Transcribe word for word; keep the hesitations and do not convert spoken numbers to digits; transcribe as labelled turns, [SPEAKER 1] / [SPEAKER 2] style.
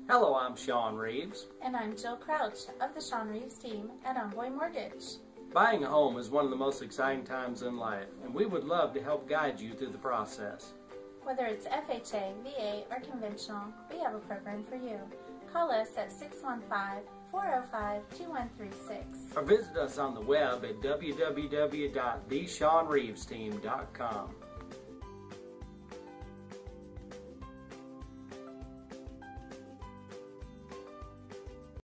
[SPEAKER 1] Hello, I'm Shaun Reeves.
[SPEAKER 2] And I'm Jill Crouch of the Shaun Reeves team at Envoy Mortgage.
[SPEAKER 1] Buying a home is one of the most exciting times in life, and we would love to help guide you through the process.
[SPEAKER 2] Whether it's F H A, V A, or conventional, we have a program for you. Call us at six one five, four zero five, two one three six.
[SPEAKER 1] Or visit us on the web at w w w dot the shaun reeves team dot com.